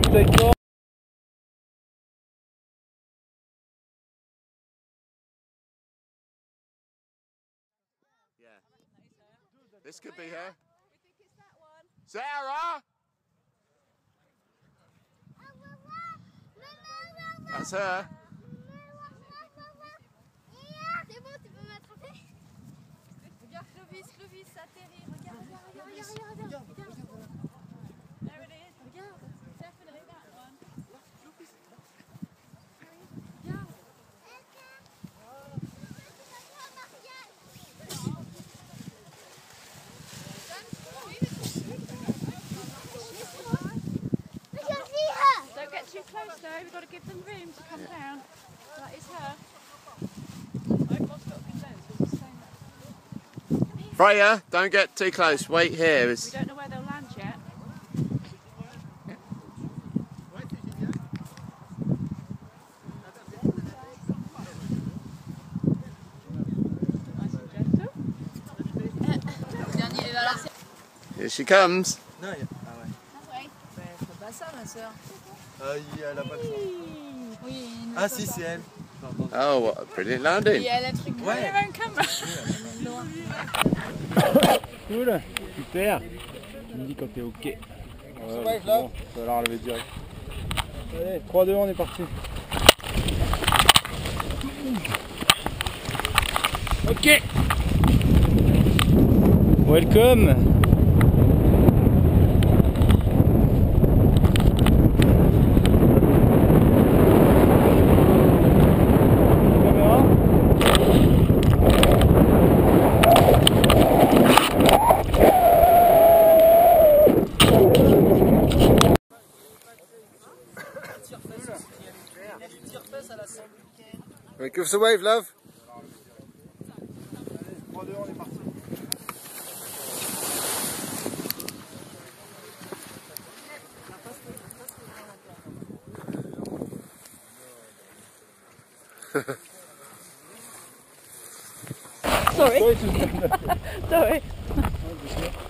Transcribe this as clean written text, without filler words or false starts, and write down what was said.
take off. Yeah. This could be her. We think it's that one. Sarah! That's her. C'est bon, tu peux m'attraper. Regarde Louise s'atterrit. Regarde. There it is. Regarde. Definitely that one. Don't get too close though, we've got to give them room to come down. That is her. Freya, don't get too close, wait here. We don't know where they'll land yet. Nice and gentle. Here she comes. Non, il y a... Ah ouais. Faut pas ça, ma soeur. Elle a pas de chance. Oui. Ah si, c'est elle. Oh, what a brilliant landing. Et elle a le truc de la caméra. Cool, super. Tu me dis quand t'es ok. Ouais, bon, ça va la relever direct. Allez, 3-2, on est parti. Ok. Welcome. Give us a wave, love. 3-2, on est parti. Sorry. Sorry.